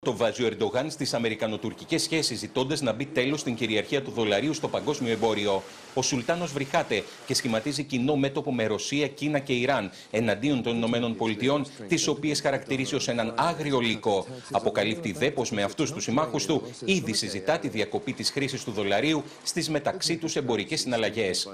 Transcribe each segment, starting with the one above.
Το βάζει ο Ερντογάν στις αμερικανοτουρκικές σχέσεις, ζητώντας να μπει τέλος στην κυριαρχία του δολαρίου στο παγκόσμιο εμπόριο. Ο Σουλτάνος βρυχάται και σχηματίζει κοινό μέτωπο με Ρωσία, Κίνα και Ιράν εναντίον των ΗΠΑ, τις οποίες χαρακτηρίζει ως έναν άγριο λύκο. Αποκαλύπτει δε πως με αυτούς τους συμμάχους του ήδη συζητά τη διακοπή της χρήσης του δολαρίου στις μεταξύ τους εμπορικές συναλλαγές.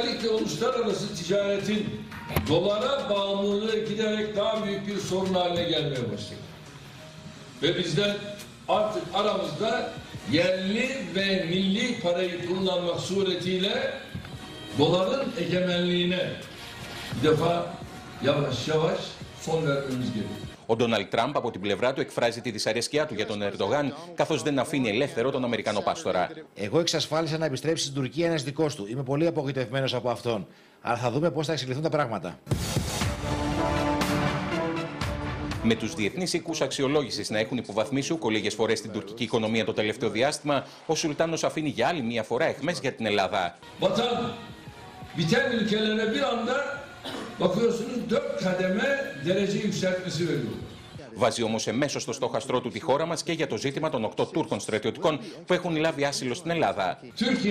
Ve bizden artık aramızda yerli ve milli parayı kullanmak suretiyle doların egemenliğine bir defa yavaş yavaş son vermemiz gerekiyor. Ο Ντόναλντ Τραμπ από την πλευρά του εκφράζει τη δυσαρέσκειά του για τον Ερντογάν, καθώς δεν αφήνει ελεύθερο τον Αμερικανό πάστορα. Εγώ εξασφάλισα να επιστρέψει στην Τουρκία ένας δικός του. Είμαι πολύ απογοητευμένος από αυτόν. Αλλά θα δούμε πώς θα εξελιχθούν τα πράγματα. Με τους διεθνείς οίκους αξιολόγησης να έχουν υποβαθμίσει ούκο λίγες φορές την τουρκική οικονομία το τελευταίο διάστημα, ο Σουλτάνος αφήνει για άλλη μία φορά αιχμές για την Ελλάδα. Βάζει όμως εμέσως στο στόχαστρό του τη χώρα μας και για το ζήτημα των 8 Τούρκων στρατιωτικών που έχουν λάβει άσυλο στην Ελλάδα.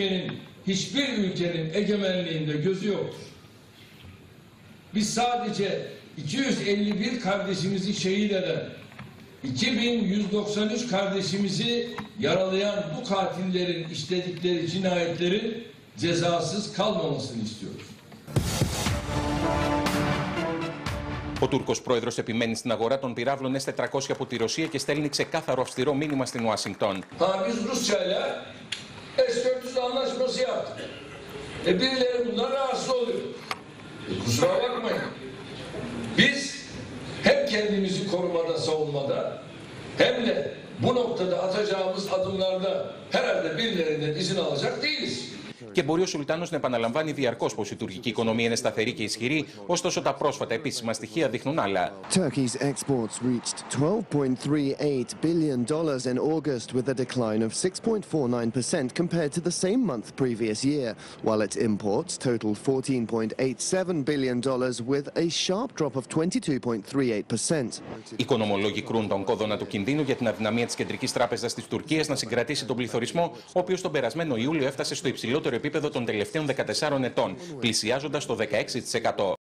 Biz sadece 251 kardeşimizi şehit eden, 2193 kardeşimizi yaralayan bu katillerin işledikleri cinayetlerin cezasız kalmamasını istiyoruz. Ο Τούρκος πρόεδρος επιμένει στην αγορά των πυράβλων S-400 από τη Ρωσία και στέλνει ξεκάθαρο αυστηρό μήνυμα στην Ουάσιγκτον. Biz Rusya'yla S-400 anlaşması yaptık. Birileri bundan rahatsız oluyor. Kusura bakmayın. Biz hem kendimizi korumada, savunmada hem de bu noktada atacağımız adımlarda herhalde birilerinden izin alacak değiliz. Και μπορεί ο Σουλτάνος να επαναλαμβάνει διαρκώς πως η τουρκική οικονομία είναι σταθερή και ισχυρή, ωστόσο τα πρόσφατα επίσημα στοιχεία δείχνουν άλλα. Turkey's exports reached $12.38 billion in August, with a decline of 6.49% compared to the same month previous year, while its imports totaled $14.87 billion, with a sharp drop of 22.38%. Οι οικονομολόγοι κρούν τον κόδωνα του κινδύνου για την αδυναμία της Κεντρικής Τράπεζας της Τουρκίας να συγκρατήσει τον πληθωρισμό, ο οποίος τον περασμένο Ιούλιο έφτασε στο υψηλότερο επίπεδο των τελευταίων 14 ετών, πλησιάζοντας το 16%.